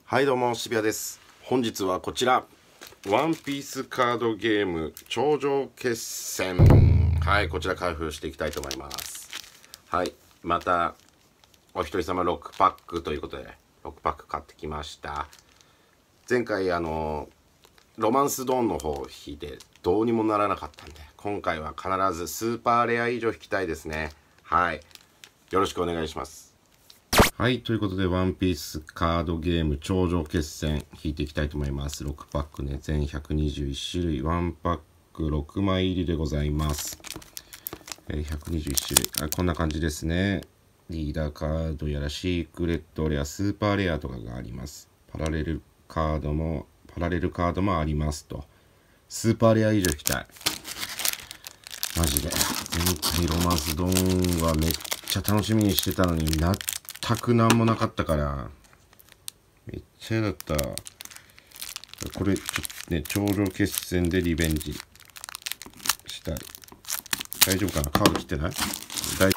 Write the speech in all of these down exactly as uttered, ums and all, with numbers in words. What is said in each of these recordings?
はいどうも渋谷です。本日はこちらワンピースカードゲーム頂上決戦、はいこちら開封していきたいと思います。はい、またお一人様ろくパックということでろくパック買ってきました。前回あのロマンスドーンの方を引いてどうにもならなかったんで、今回は必ずスーパーレア以上引きたいですね。はい、よろしくお願いします。はい、ということで、ワンピースカードゲーム頂上決戦引いていきたいと思います。ろくパックね、全ひゃくにじゅういち種類、いちパックろくまい入りでございます。えー、ひゃくにじゅういち種類、はい、こんな感じですね。リーダーカードやらシークレットレア、スーパーレアとかがあります。パラレルカードも、パラレルカードもありますと。スーパーレア以上引きたい。マジで。前回ロマンスドーンはめっちゃ楽しみにしてたのにな全く何もなかったからめっちゃ嫌だった。これちょっとね頂上決戦でリベンジしたい。大丈夫かな、カード切ってない？大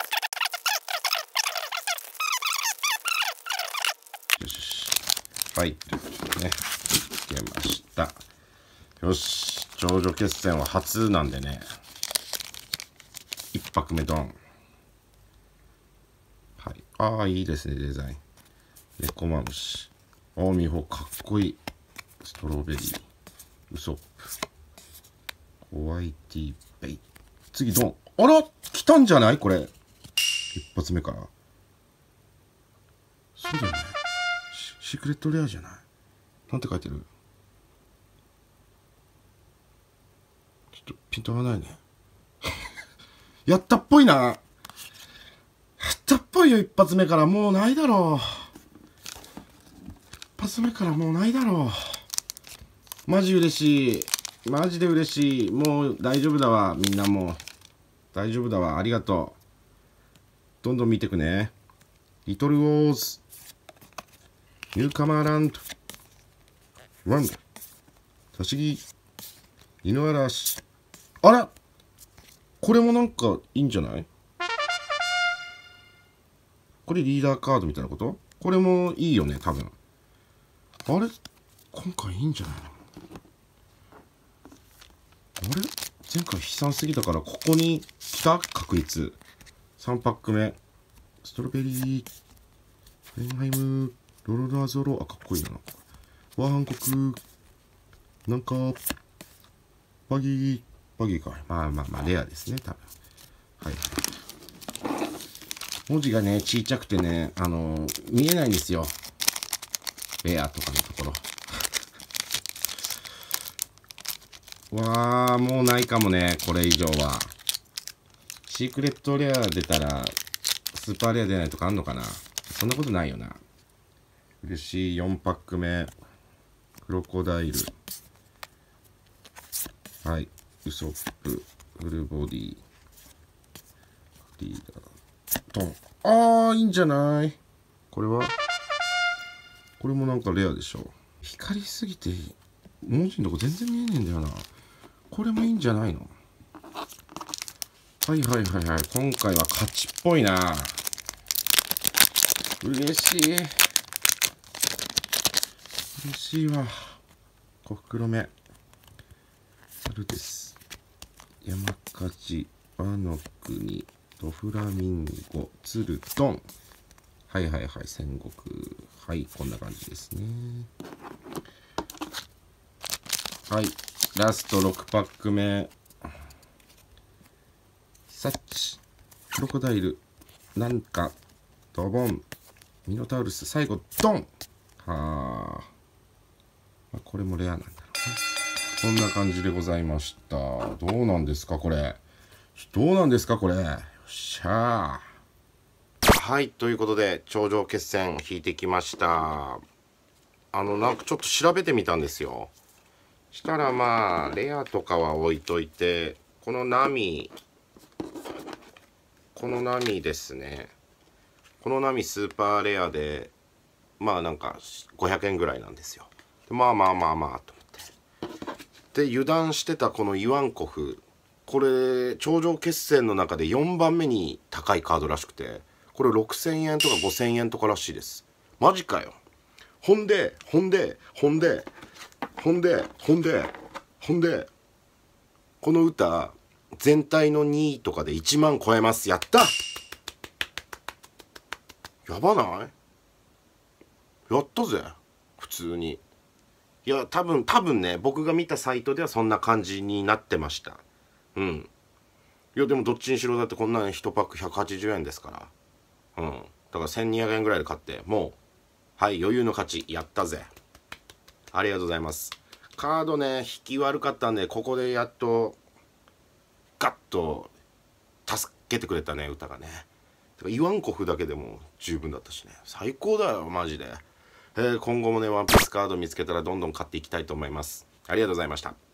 よし、はいということでね切れました。よし、頂上決戦は初なんでねいちパック目ドン。はい、ああいいですねデザイン。猫マムシ、ああ美穂かっこいい。ストロベリー、ウソップ、ホワイティベイ。次ドン。あら来たんじゃないこれ一発目から。そうだよね、シシークレットレアじゃない。なんて書いてる？ちょっとピントがないねやったっぽいな。やったっぽいよ。一発目からもうないだろう。一発目からもうないだろう。マジ嬉しい。マジで嬉しい。もう大丈夫だわ。みんなもう大丈夫だわ。ありがとう。どんどん見てくね。リトルウォーズ、ニューカマーランド、ワン、タシギ、犬嵐。あらこれもなんかいいんじゃない？これリーダーカードみたいなこと？これもいいよね多分。あれ今回いいんじゃないの？あれ前回悲惨すぎたからここに来た確率。さんパック目ストロベリー、フェンハイム、ロロラゾロ、あかっこいいな。ワンコク、なんかバギーバギーか。まあまあまあレアですね多分。はい、文字がねちっちゃくてねあの見えないんですよ、レアとかのところ。わあもうないかもねこれ以上は。シークレットレア出たらスーパーレア出ないとかあんのかな。そんなことないよな。嬉しい。よんパック目クロコダイル、はい、ウソップ、フルボディ、リーダートン。あーいいんじゃない。これはこれもなんかレアでしょ。光りすぎて文字のとこ全然見えねえんだよな。これもいいんじゃないの。はいはいはいはい、今回は勝ちっぽいな。嬉しい嬉しいわ。小袋目猿です、山火事、和の国、ドフラミンゴ、ツルトン。はいはいはい、戦国。はい、こんな感じですね。はい、ラストろくパック目サッチ、クロコダイル、なんかドボン、ミノタウルス、最後ドン。はあ、まあ、これもレアなんだろうね。こんな感じでございました。どうなんですかこれ。どうなんですかこれ。よっしゃー。はい、ということで頂上決戦引いてきました。あのなんかちょっと調べてみたんですよ。したらまあレアとかは置いといて、このナミこのナミですね。このナミスーパーレアでまあなんかごひゃくえんぐらいなんですよ。まあまあまあまあと思ってで油断してたこのイワンコフ、これ頂上決戦の中でよんばんめに高いカードらしくて、これろくせんえんとかごせんえんとからしいです。マジかよ。 ほんでほんでほんでほんでほんでほんでこの歌全体のにいとかでいちまん超えます。やった。やばない？やったぜ普通に。いや多分多分ね、僕が見たサイトではそんな感じになってました。うん。いやでもどっちにしろだってこんなんいちパックひゃくはちじゅうえんですから。うん。だからせんにひゃくえんぐらいで買ってもうはい余裕の勝ち。やったぜ。ありがとうございます。カードね引き悪かったんで、ここでやっとガッと助けてくれたね歌がね。イワンコフだけでも十分だったしね、最高だよマジで。えー、今後もねワンピースカード見つけたらどんどん買っていきたいと思います。ありがとうございました。